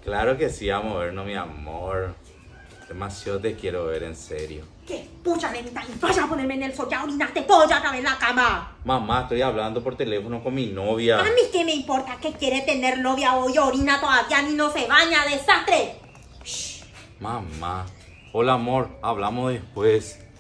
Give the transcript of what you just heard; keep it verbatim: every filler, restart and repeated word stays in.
Claro que sí, vamos a vernos, mi amor. Demasiado te quiero ver, en serio. ¿Qué? Pucha, nenita, y vaya a ponerme en el sol, ya orinaste todo, ya estaba en la cama. Mamá, estoy hablando por teléfono con mi novia. A mí qué me importa que quiere tener novia hoy, orina todavía ni no se baña, desastre. Mamá. Hola, amor, hablamos después.